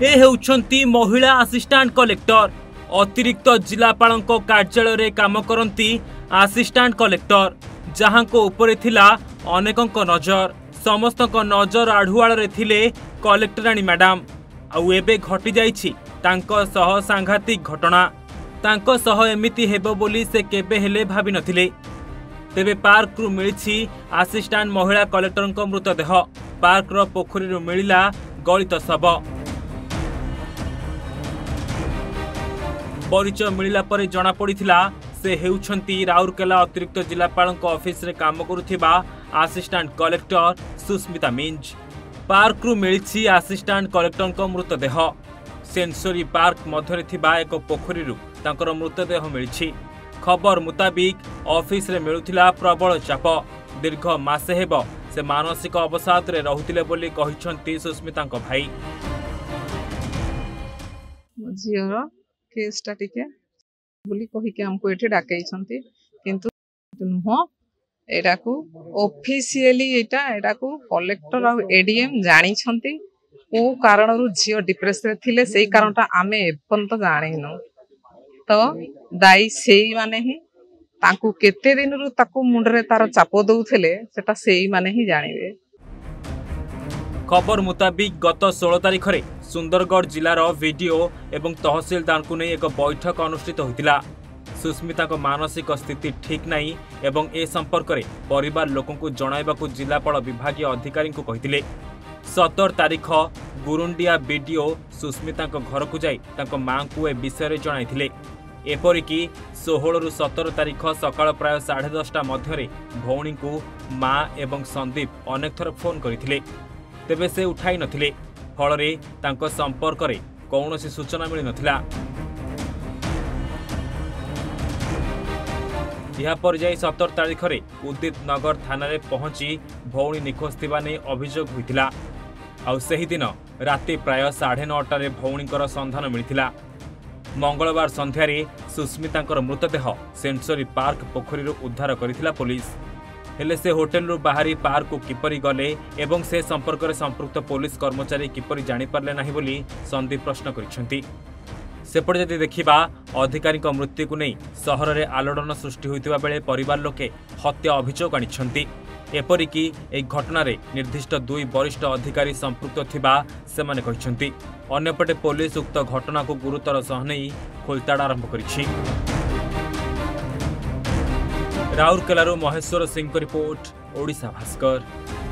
ए हेउछंती महिला assistant collector अतिरिक्त जिलापाल कार्यालय काम करती असिस्टेंट कलेक्टर जहां को ऊपर थिला अनेकंक नजर समस्त नजर आढ़ुआल थिले कलेक्टराणी मैडम आउ एबे घटी जाइछि तांको सह सांघातिक घटना तांको सह एमिति हेबो बोली से केबे हेले भाबी नथिले। तेबे पार्क रु मिलिछि असिस्टेंट महिला कलेक्टर मृतदेह पार्क रो पोखरी रु मिलिला गलित शव परिचय मिलिला परे जना पड़िथिला से हेउछंती राउरकेला अतिरिक्त जिलापाल ऑफिस रे काम करुथिबा assistant collector Susmita Minz. Park रु मिलिछि असिस्टेंट कलेक्टर मृतदेह सेंसरी पार्क मध्यरे थिबा एक पोखरी रु तांकर मृतदेह मिलिछि। खबर मुताबिक ऑफिस रे मिलुथिला प्रबल चाप दीर्घ मासे हेब से मानसिक अवसाद रे रहुथिले बोली कहिसंती सुस्मिता भाई। झीर केसटा टिके बोली कहिके हमको एठी डाकैछंती किंतु नुह एडाकू ऑफिशियली एडाकू कलेक्टर आ एडीएम जानी छंती ओ कारण रु झियो डिप्रेस रे थिले सेही कारणटा आमे एपन तो जानिनु तो दाई सेही माने ही तांकू केते दिन रु ताकू मुंडरे तार चाप दउथिले सेटा सेही माने ही जानिबे। खबर मुताबिक गत 16 तारिख रे सुंदरगढ़ जिलार वीडियो एवं तहसीलदार को नहीं एक बैठक अनुष्ठित होता। सुस्मिता को मानसिक स्थिति ठीक नहीं एवं ए संपर्क में परिवार लोकों को जणाइबाकू जिलापाल विभागीय अधिकारी को कहिथिले। 17 तारिख गुरुंडिया वीडियो सुस्मिता घर को जाई तांको मां को ए विषय जणाइथिले। एपरिकी 16 रु 17 तारिख सकाळ प्राय 10:30 मध्य भौणी को मां एवं संदीप अनेक थर फोन करथिले तेबे से उठाई नथिले फल रे तांको संपर्क रे कौनसी सूचना मिली नथिला। यह पर जाई 17 तारिख रे उदित नगर थाना रे पहुंची भौणी निखोज थिबा नै अभियोग होइतिला। आउ सही दिन राति प्राय 9:30 रे भौणीकर संधान मिलिथिला। मंगलवार संध्या रे सुस्मितांकर मृतदेह सेंसरी पार्क पोखरी रो उद्धार करिथिला पुलिस। हेले से होटेल रु बाहरी पार्क को किपरि गले एवं से संपर्क में संपृक्त पुलिस कर्मचारी किपरि जानि पारले नाही बोली संदीप प्रश्न करिसेंती। सेपटे जदि देखिबा अधिकारी मृत्यु को नहीं सहर में आलोड़न सृष्टि होइतिबा बेले परिवार लोके हत्या अभियोग आनिछंती। एपरिकी एक घटना रे निर्दिष्ट 2 वरिष्ठ अधिकारी संपृक्त थिबा सेमाने कहिसंती। अन्यपटे पुलिस उक्त घटना को गुरुतर सह नै खोलताड़ आरंभ करिछि। राउरकेलारू महेश्वर सिंह को रिपोर्ट ओडिशा भास्कर।